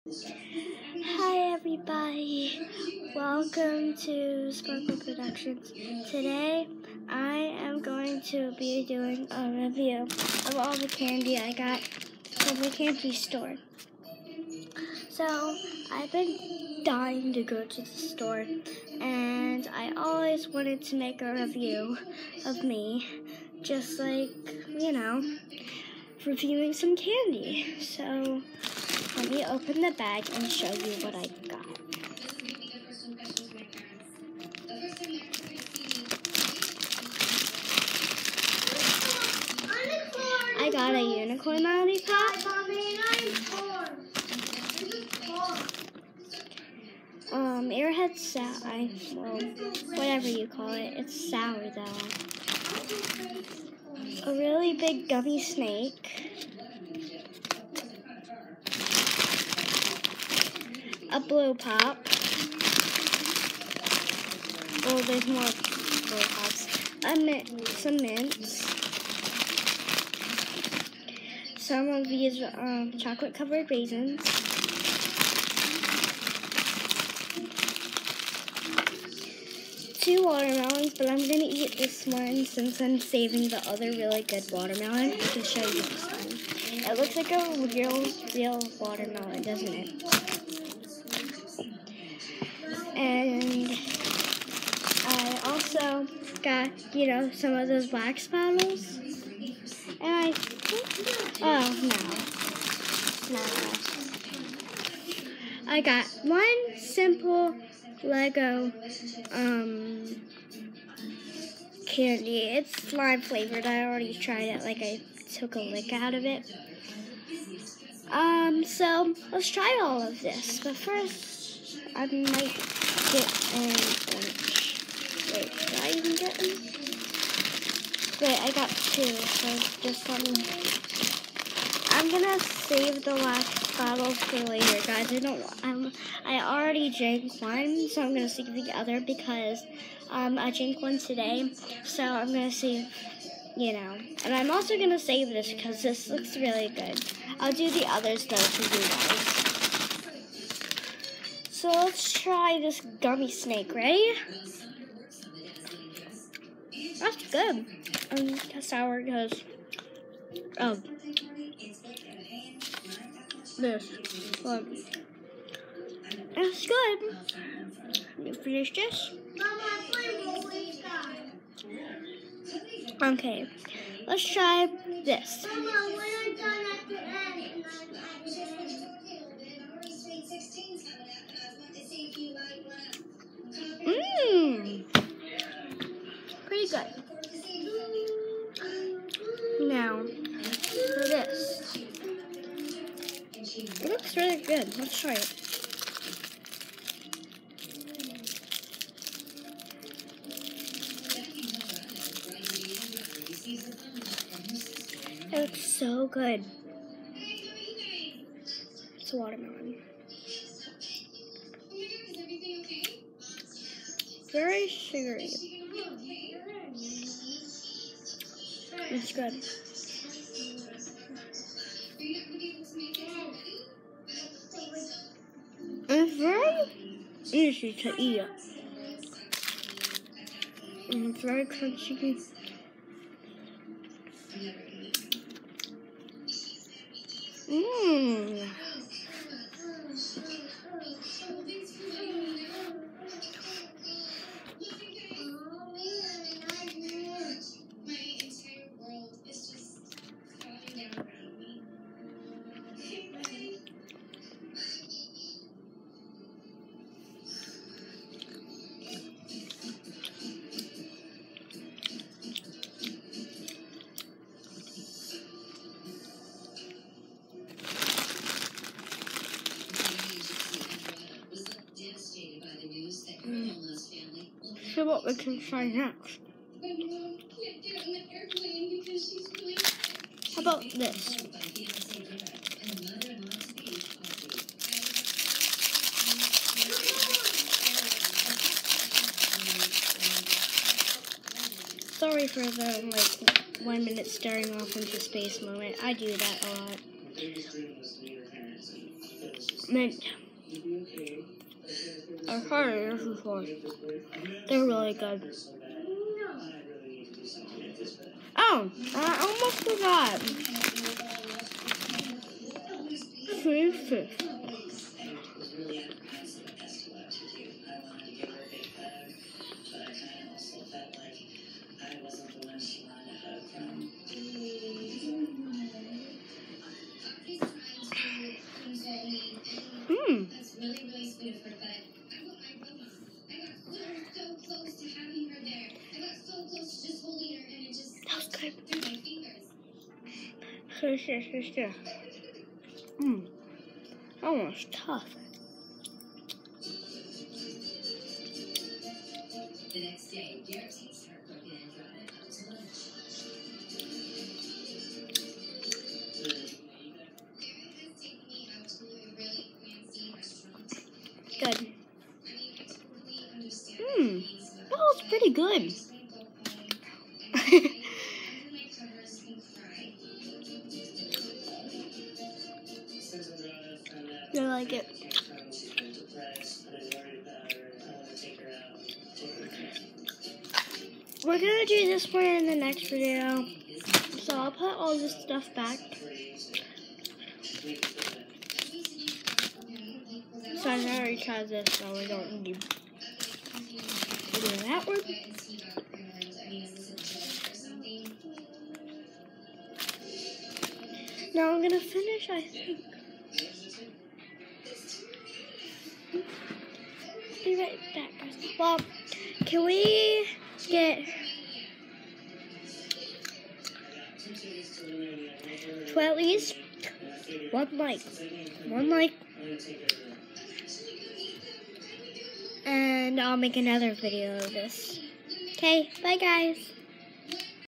Hi everybody, welcome to Sparkle Productions. Today I am going to be doing a review of all the candy I got from the candy store. So I've been dying to go to the store, and I always wanted to make a review of me, just like, reviewing some candy. So let me open the bag and show you what I got. I got a unicorn lollipop. Airhead sour, whatever you call it. It's sour though. A really big gummy snake. A blue pop. Oh, there's more blue pops. Some mints. Some of these chocolate-covered raisins. Two watermelons, but I'm going to eat this one since I'm saving the other really good watermelon to show you this one. It looks like a real watermelon, doesn't it? And I also got, some of those wax bottles. And I got one simple Lego candy. It's slime flavored. I already tried it, I took a lick out of it. So let's try all of this. But first, I might get an orange. Wait, did I even get them? Wait, I got two, so just let me. I'm gonna save the last bottle for later, guys. I already drank one, so I'm gonna save the other because I drank one today. So I'm gonna save, and I'm also gonna save this because this looks really good. I'll do the others though for you guys. So let's try this gummy snake. Ready? That's good. Sour because this one. It's good. Let me finish this. Okay, let's try this. Pretty good. Now, for this. It looks really good. Let's try it. It looks so good. It's a watermelon. Very sugary. It's good. It's very easy to eat. And it's very crunchy. See what we can try next. How about this? Sorry for the 1 minute staring off into space moment. I do that a lot. mint. I've tried this before. They're really good. Oh, I almost forgot. Sweet fish. Mmm. That was good. Sure. Mmm. That one was tough. The next day, Derek takes heartbroken Andromeda out to lunch. Derek has taken me out to a really fancy restaurant. Good. I mean, I totally understand. That was pretty good. I just want to go home and cry under my covers and cry. You like it? We're gonna do this one in the next video. So I'll put all this stuff back. So I already tried this, so we don't need to do that one. Now I'm gonna finish, I think. Be right back, guys. Well, can we get to at least one like, and I'll make another video of this. Okay, bye guys.